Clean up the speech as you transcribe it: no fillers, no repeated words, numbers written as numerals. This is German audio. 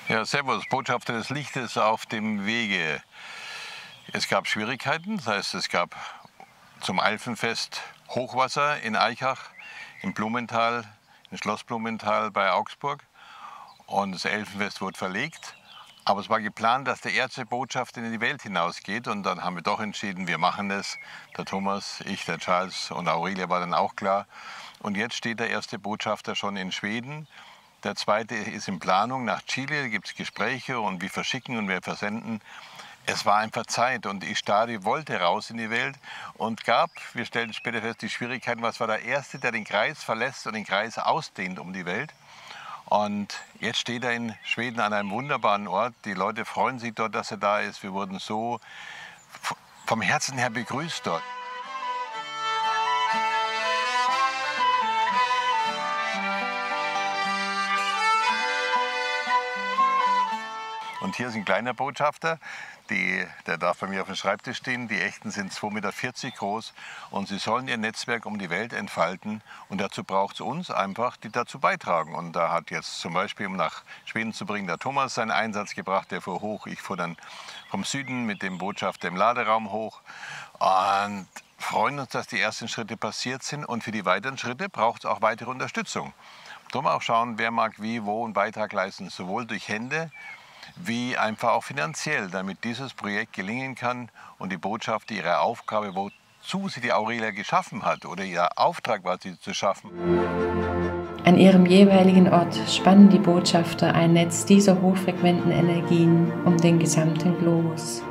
Ja, servus, Botschafter des Lichtes auf dem Wege. Es gab Schwierigkeiten, das heißt, es gab zum Alpenfest Hochwasser in Aichach, im Blumental, im Schloss Blumental bei Augsburg. Und das Elfenfest wurde verlegt. Aber es war geplant, dass der erste Botschafter in die Welt hinausgeht. Und dann haben wir doch entschieden, wir machen es. Der Thomas, ich, der Charles und Aurelia war dann auch klar. Und jetzt steht der erste Botschafter schon in Schweden. Der zweite ist in Planung nach Chile, da gibt es Gespräche und wir verschicken und wir versenden. Es war einfach Zeit und Istari wollte raus in die Welt und gab, wir stellen später fest, die Schwierigkeiten, was war der Erste, der den Kreis verlässt und den Kreis ausdehnt um die Welt. Und jetzt steht er in Schweden an einem wunderbaren Ort. Die Leute freuen sich dort, dass er da ist. Wir wurden so vom Herzen her begrüßt dort. Und hier ist ein kleiner Botschafter, der darf bei mir auf dem Schreibtisch stehen. Die echten sind 2,40 Meter groß und sie sollen ihr Netzwerk um die Welt entfalten. Und dazu braucht es uns einfach, die dazu beitragen. Und da hat jetzt zum Beispiel, um nach Schweden zu bringen, der Thomas seinen Einsatz gebracht. Der fuhr hoch, ich fuhr dann vom Süden mit dem Botschafter im Laderaum hoch. Und freuen uns, dass die ersten Schritte passiert sind. Und für die weiteren Schritte braucht es auch weitere Unterstützung. Darum auch schauen, wer mag wie, wo einen Beitrag leisten, sowohl durch Hände, wie einfach auch finanziell, damit dieses Projekt gelingen kann und die Botschaft ihre Aufgabe, wozu sie die Aurelia geschaffen hat oder ihr Auftrag war, sie zu schaffen. An ihrem jeweiligen Ort spannen die Botschafter ein Netz dieser hochfrequenten Energien um den gesamten Globus.